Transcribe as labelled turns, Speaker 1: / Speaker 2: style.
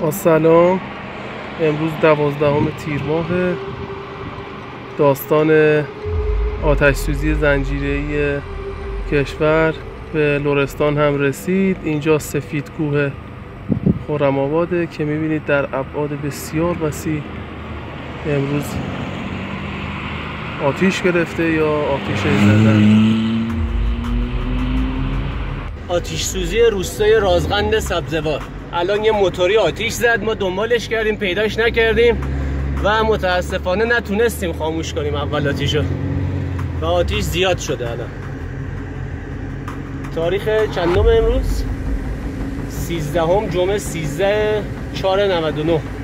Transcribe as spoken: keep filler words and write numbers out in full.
Speaker 1: با سلام. امروز دوازدهم تیر ماه. داستان آتش سوزی زنجیره‌ای کشور به لرستان هم رسید. اینجا سفید کوه خرم آباده که میبینید در ابعاد بسیار وسیع امروز آتیش گرفته یا آتیش زدن.
Speaker 2: آتیش سوزی روستای رازقند سبزوار. الان یه موتوری آتیش زد، ما دنبالش کردیم پیداش نکردیم و متاسفانه نتونستیم خاموش کنیم اول آتیشو و آتیش زیاد شده. الان تاریخ چندم امروز؟ سیزدهم جمعه سیزده چهار نود و نه.